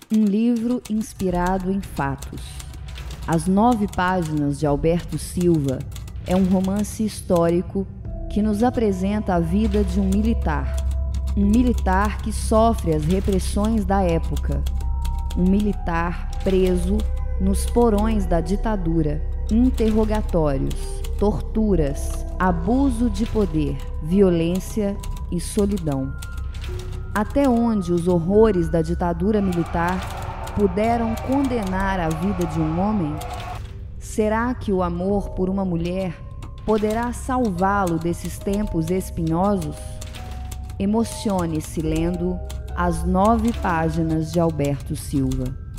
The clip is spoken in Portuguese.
Um livro inspirado em fatos. As 9 páginas de Alberto Silva é um romance histórico que nos apresenta a vida de um militar que sofre as repressões da época, um militar preso nos porões da ditadura, interrogatórios, torturas, abuso de poder, violência e solidão. Até onde os horrores da ditadura militar puderam condenar a vida de um homem? Será que o amor por uma mulher poderá salvá-lo desses tempos espinhosos? Emocione-se lendo as 9 páginas de Alberto Silva.